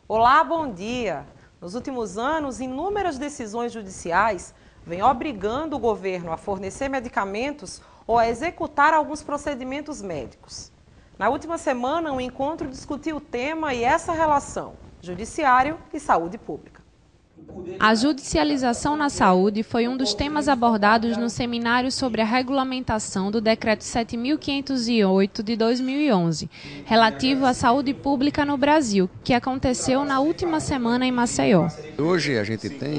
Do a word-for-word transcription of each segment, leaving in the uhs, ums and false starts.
Olá, bom dia! Nos últimos anos, inúmeras decisões judiciais vêm obrigando o governo a fornecer medicamentos ou a executar alguns procedimentos médicos. Na última semana, um encontro discutiu o tema e essa relação, judiciário e saúde pública. A judicialização na saúde foi um dos temas abordados no seminário sobre a regulamentação do Decreto sete mil quinhentos e oito de dois mil e onze, relativo à saúde pública no Brasil, que aconteceu na última semana em Maceió. Hoje a gente tem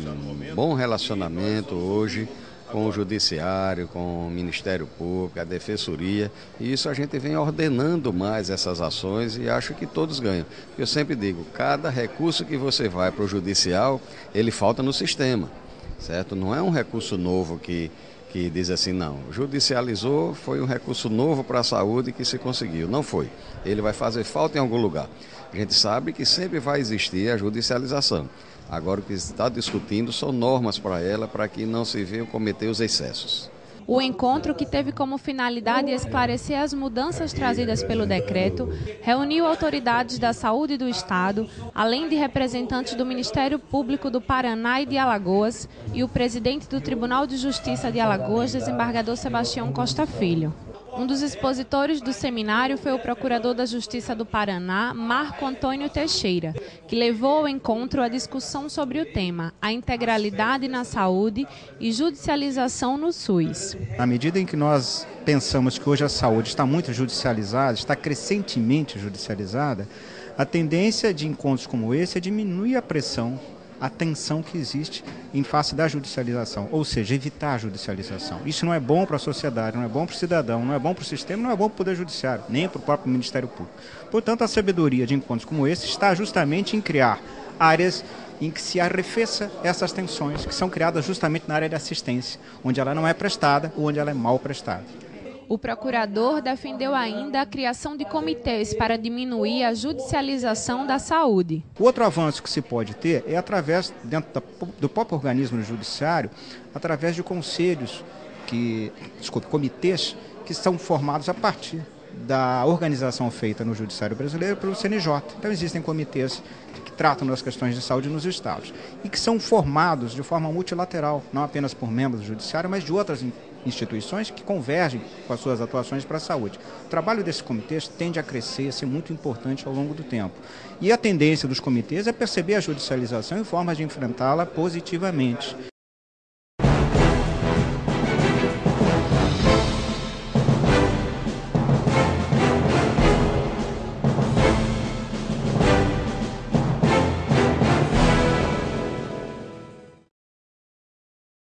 um bom relacionamento hoje com o Judiciário, com o Ministério Público, a Defensoria, e isso a gente vem ordenando mais essas ações e acho que todos ganham. Eu sempre digo, cada recurso que você vai para o Judicial, ele falta no sistema, certo? Não é um recurso novo que, que diz assim, não, judicializou, foi um recurso novo para a saúde que se conseguiu. Não foi. Ele vai fazer falta em algum lugar. A gente sabe que sempre vai existir a judicialização. Agora o que se está discutindo são normas para ela, para que não se venham cometer os excessos. O encontro, que teve como finalidade esclarecer as mudanças trazidas pelo decreto, reuniu autoridades da saúde do Estado, além de representantes do Ministério Público do Paraná e de Alagoas, e o presidente do Tribunal de Justiça de Alagoas, desembargador Sebastião Costa Filho. Um dos expositores do seminário foi o procurador da Justiça do Paraná, Marco Antônio Teixeira, que levou ao encontro a discussão sobre o tema, a integralidade na saúde e judicialização no SUS. À medida em que nós pensamos que hoje a saúde está muito judicializada, está crescentemente judicializada, a tendência de encontros como esse é diminuir a pressão, a tensão que existe em face da judicialização, ou seja, evitar a judicialização. Isso não é bom para a sociedade, não é bom para o cidadão, não é bom para o sistema, não é bom para o Poder Judiciário, nem para o próprio Ministério Público. Portanto, a sabedoria de encontros como esse está justamente em criar áreas em que se arrefeça essas tensões, que são criadas justamente na área de assistência, onde ela não é prestada ou onde ela é mal prestada. O procurador defendeu ainda a criação de comitês para diminuir a judicialização da saúde. O outro avanço que se pode ter é através, dentro da, do próprio organismo judiciário, através de conselhos, que, desculpe, comitês, que são formados a partir da organização feita no Judiciário Brasileiro pelo C N J. Então existem comitês que tratam das questões de saúde nos estados e que são formados de forma multilateral, não apenas por membros do Judiciário, mas de outras instituições que convergem com as suas atuações para a saúde. O trabalho desses comitês tende a crescer, a ser muito importante ao longo do tempo. E a tendência dos comitês é perceber a judicialização e formas de enfrentá-la positivamente.